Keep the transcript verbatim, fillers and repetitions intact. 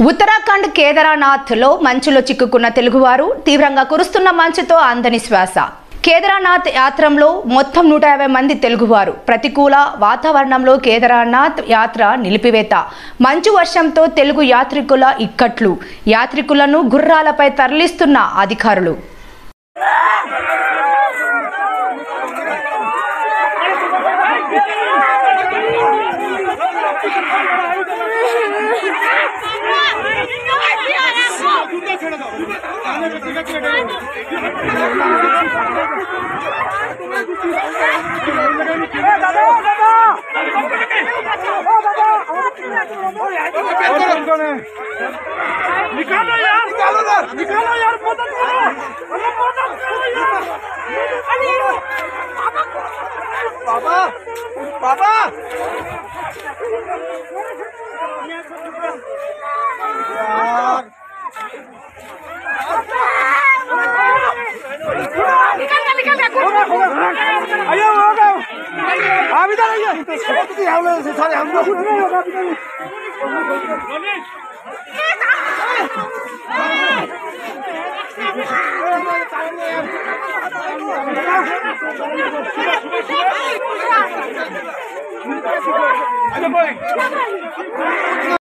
ఉత్తరాఖండ్ కేదార్నాథ్ లో మంచులో చిక్కుకున్న తెలుగువారు తీవ్రంగా కురుస్తున్న మంచుతో అందని శ్వాస. కేదార్నాథ్ యాత్రలో మొత్తం నూట యాభై మంది తెలుగువారు. ప్రతికూల వాతావరణంలో కేదార్నాథ్ యాత్ర నిలిపివేత. మంచు వర్షంతో తెలుగు యాత్రికుల ఇక్కట్లు. యాత్రికులను గుర్రాలపై తరలిస్తున్న అధికారులు. निकालो यार निकालो यार मदद करो मदद करो यार बाबा बाबा निकल निकल आइए आप इधर आइए हम लोग सारे हम लोग अरे भाई